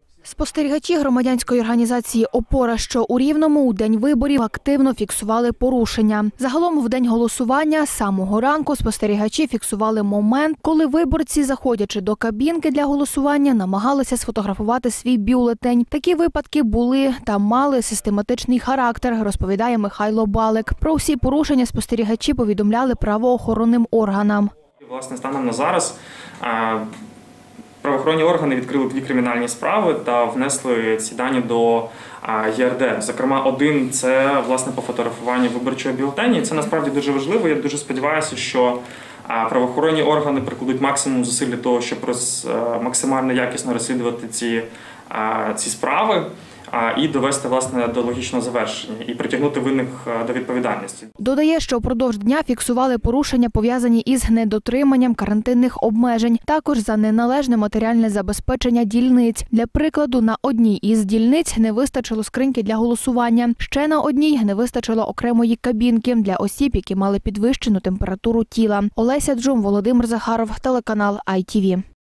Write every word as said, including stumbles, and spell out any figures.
Спостерігачі громадянської організації «Опора», що у Рівному, у день виборів активно фіксували порушення. Загалом в день голосування з самого ранку спостерігачі фіксували момент, коли виборці, заходячи до кабінки для голосування, намагалися сфотографувати свій бюлетень. Такі випадки були та мали систематичний характер, розповідає Михайло Балик. Про всі порушення спостерігачі повідомляли правоохоронним органам. Власне, станом на зараз правоохоронні органи відкрили дві кримінальні справи та внесли ці дані до є ер де. Зокрема, один – це, власне, по фотографуванню виборчого бюлетеня. І це насправді дуже важливо. Я дуже сподіваюся, що правоохоронні органи прикладуть максимум зусиль для того, щоб максимально якісно розслідувати ці, ці справи і довести, власне, до логічного завершення і притягнути винних до відповідальності. Додає, що впродовж дня фіксували порушення, пов'язані із недотриманням карантинних обмежень, також за неналежне матеріальне забезпечення дільниць. Для прикладу, на одній із дільниць не вистачило скриньки для голосування, ще на одній не вистачило окремої кабінки для осіб, які мали підвищену температуру тіла. Олеся Джум, Володимир Захаров, телеканал ай ті ві.